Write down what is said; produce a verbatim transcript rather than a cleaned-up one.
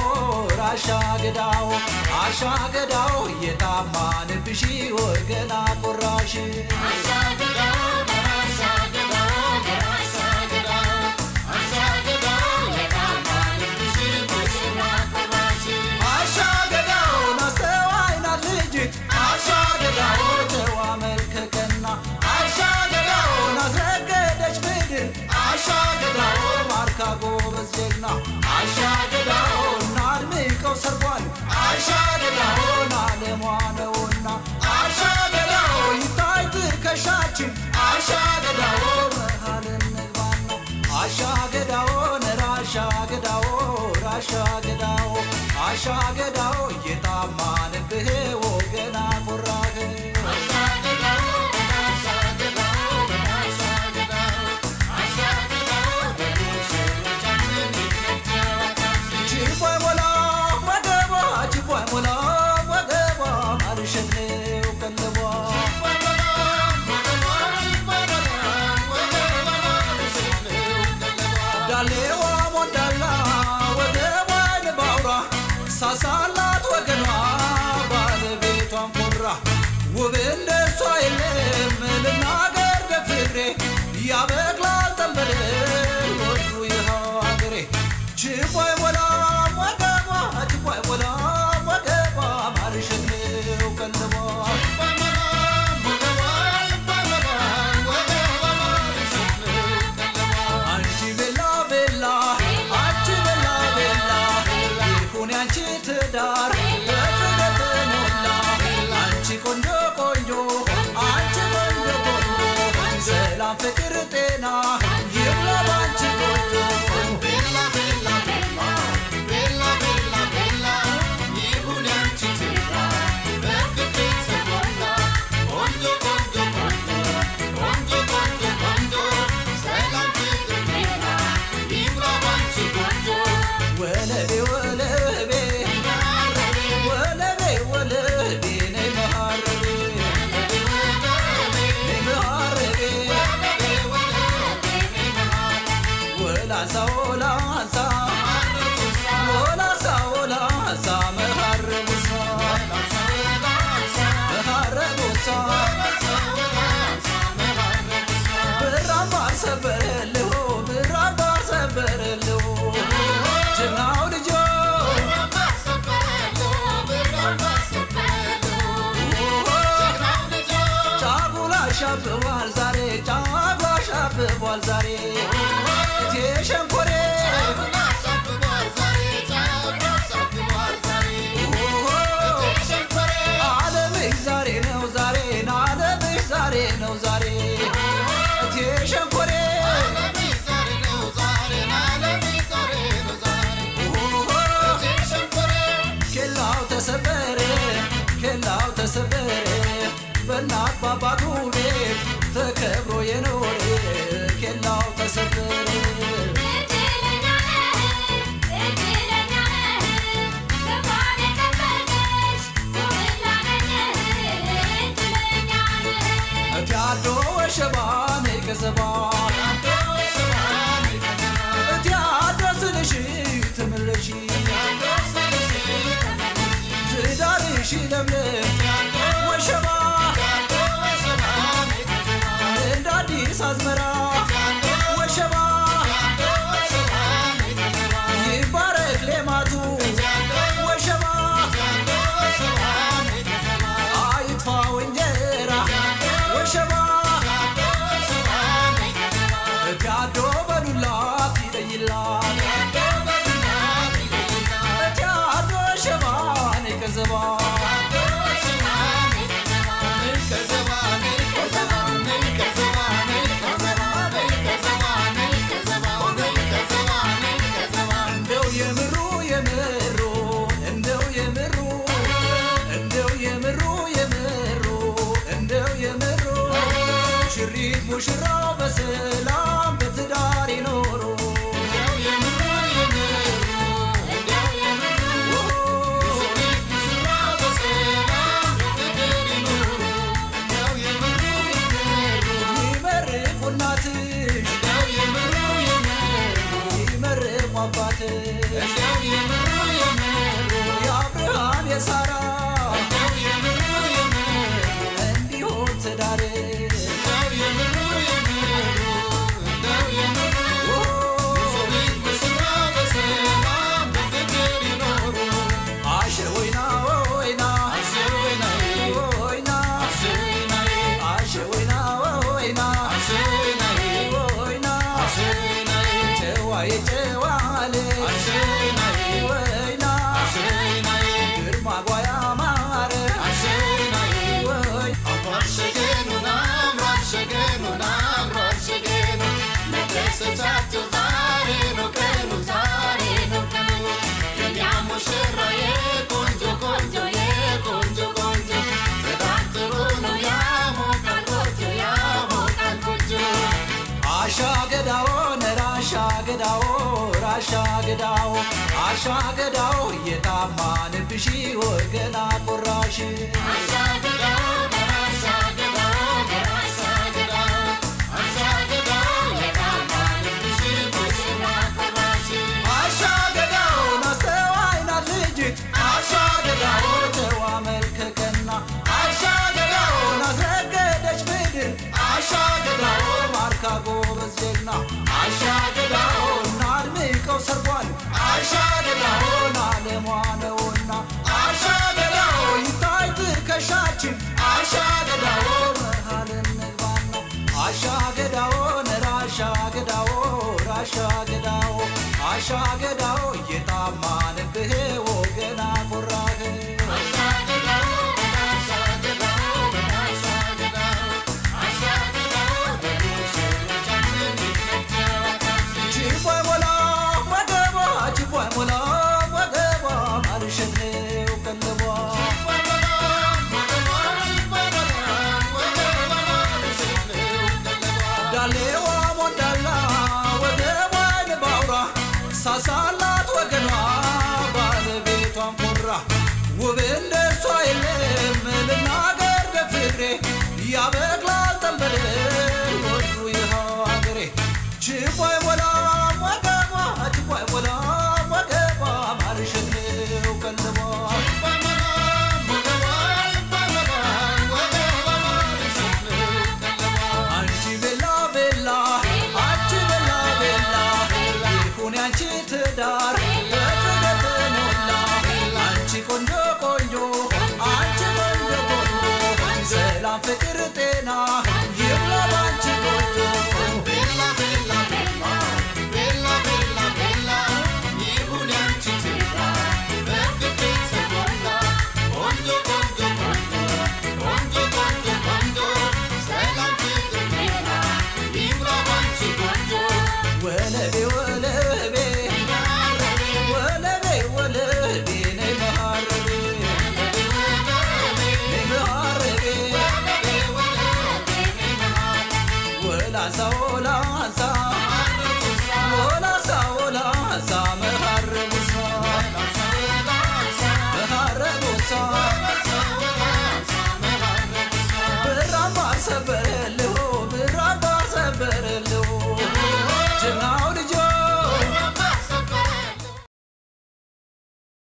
ራሻገዳው አሻገዳው የታማን ብሺ ወገና ቆራሽ አሻገዳው አሻገዳው አሻገዳው አሻገዳው የታማን ብሺ ወገና ቆራሽ አሻገዳው ናስተዋይና ልጅት አሻገዳው ተዋመልከከና አሻገዳው ናዘገደች ምድር አሻገዳው ማርካ ጎበዝ ጀግና አሻገዳው ናድምቀው ሰርጓል አሻገዳው ናለሟነውና አሻገዳው ይታይ ትከሻችን አሻገዳው መሃልን ንግባና አሻገዳው ነራሻገዳው ራሻገዳው አሻገዳው የታማንብህ ወገና ቆራህ አሻገዳው አሻገዳው አሻገዳው አሻገዳው በዱሽቻችን ቺፖይ ሞላ ወገባ ቺፖይ ሞላ ወገባ ማርሸኔው ቀለባ ቺፖይ ሞላ ወገባ ቺፖይ ሞላ ወገባ ማርሸኔው ቀለባ ዳሌዋ ሞዳላ ወገባ ንባውራ ሳሳላት ወገኗ ባለቤቷን ኮራ ውብ እንደሷ የለም ልናገር በፍቅሬ ያበቅላል ጠንበል ወዱ ይሃገሬ ቺፖይ ሞላ ወገባ ቺፖይ ሞላ ወገባ ማርሸኔው ቀለባ ቺፖይ ሞላ ወገባ ቺፖይ ሞላ ወገባ ማርሸኔው ቀለባ አንቺ ቤላ ቤላ አንቺ ቤላ ቤላ ይሁን ያንቺ ትዳር በፍቅር ተሞላ አንቺ ቆንጆ ቆንጆ አንቺ ቆንጆ ቆንጆ ሰላም ፍቅር ጤና ይብላ ባንቺ ቆንጆ ቤላ ቤላ ቤላ ቤላ ቤላ ቤላ ይሁን ያንቺ ትዳር በፍቅር ተሞላ ቆንጆ ቆንጆ ቆንጆ ቆንጆ ቆንጆ ቆንጆ ሰላም ፍቅር ጤና ይብላ ባንቺ ቆንጆ ወለቤ ወለቤ ወለቤ ወለቤ ነይ መሃረቤ ነይ መሃረቤ ወላሳ ወላሳ ወላሳ ወላሳ መሃረቡሳ መሃረቡሳ ብራባ ሰበረልሁ ብራባ ሰበረልሁ ጀግናው ልጆ ጫጉላ ሻብቧል ዛሬ ጫጉላ ሻብቧል ዛሬ እቴ ሸንኮሬ ዓለምሽ ዛሬ ነው ዛሬ ዓለምሽ ዛሬ ነው ዛሬ እቴ ሸንኮሬ ኬላው ተሰበረ ኬላው ተሰበረ በእናት ባባቱ ቤት ተከብሮ የኖረ ኬላው ተሰበረ እቲያዶ ወሸባኔ ከዘባ እቲያዶ ስልሽ ትምልሽ ትዳርሽ ለምለም ወሸባ እንደ አዲስ አዝመራ ወሸባ ይባረክ ሌማቱ ወሸባ አይጥፋ እንጀራ ወሸባ እቲያዶ በዱላት ይለይላት እቲያዶ ሸባኔ ከዘባ እንደው የምሩ የምሩ እንደው የምሩ እንደው የምሩ የምሩ እንደው የምሩ ሽሪት ሙሽራው በሰላም በትዳር ይኖሩ እንደው የምሩ የምሩ እንደው የምሩ ሽሪት ሙሽራው ገዳው ራሻ ገዳው አሻ ገዳው የታማን ብሺ ወገና ቆራሽ አሻ ገዳው ራሻ ገዳው ራሻ ገዳው አሻ ገዳው የታማን ብሺ ወገና ቆራሽ አሻ ገዳው ናስተዋይና ልጅ አሻ ገዳው ተዋ መልከከና አሻ ገዳው ናዘገደች ምድር አሻ ገዳው ማርካ ጎበዝ ጀግና አሻ ገዳው ናድምቀው ሰርጓል አሻ ገዳው ናለሟ ነውና አሻ ገዳው ይታይ ትከሻችን አሻ ገዳው መሃል እንግባና አሻ ገዳው ነራሻ ገዳው ራሻ ገዳው አሻ ገዳው የታማንብህ ወገና ቆራህ አሻ ገዳው ራሻ ገዳው ራሻ ገዳው አሻ ገዳው ቺፖይ ሞላ ወገባ ቺፖይ ሞላ ወገባ ማርሸኔው ቀለባ ቺፖይ ሞላ ወገባ ቺፖይ ሞላ ወገባ ማርሸኔው ቀለባ ዳሌዋ ሞዳላ ወገባ ለባውራ ሳሳላት ወገኗ ባለቤቷን ኮራ ውብ እንደሷ የለም ልናገር ደፍሬ ያበቅላል ተንበል ወዱ ይኸው አገሬ ቺፖይ ሞላ ወገባ ቺፖይ ሞላ ወገባ ማርሸኔው ቀለባ ቺፖይ ሞላ ወገባ ቺፖይ ሞላ ወገባ ማርሸኔው ቀለባ አንቺ ቤላ ቤላ አንቺ ቤላ ቤላ ይሁን ያንቺ ትዳር በፍቅር ሞላ አንቺ ቆንጆ ቆንጆ አንቺ ቆንጆ ቆንጆ ሰላም ፍቅር ጤና ይብላ ባንቺ ቆንጆ ቤላ ቤላ ቤላ ቤላ ቤላ ቤላ ይሁን ያንቺ ትዳር በፍቅር ተሞላ ቆንጆ ቆንጆ ቆንጆ ቆንጆ ቆንጆ ቆንጆ ሰላም ፍቅር ጤና ይብላ ባንቺ ቆንጆ ወለቤ ወለቤ ወለቤ ወለቤ ነይ መሃረቤ ነይ መሃረቤ ወላሳ ወላ